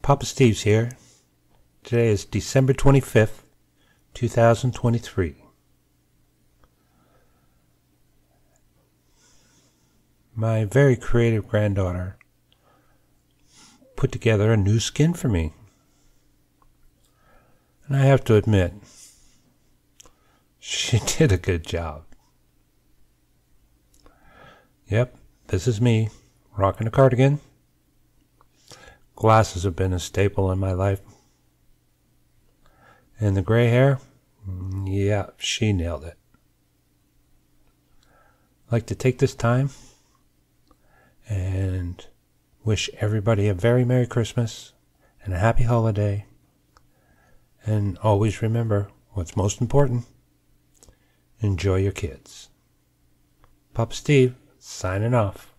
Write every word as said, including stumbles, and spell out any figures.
Poppasteves here. Today is December twenty-fifth, two thousand twenty-three. My very creative granddaughter put together a new skin for me. And I have to admit, she did a good job. Yep, this is me, rocking a cardigan. Glasses have been a staple in my life. And the gray hair? Yeah, she nailed it. I'd like to take this time and wish everybody a very Merry Christmas and a Happy Holiday. And always remember what's most important. Enjoy your kids. Papa Steve, signing off.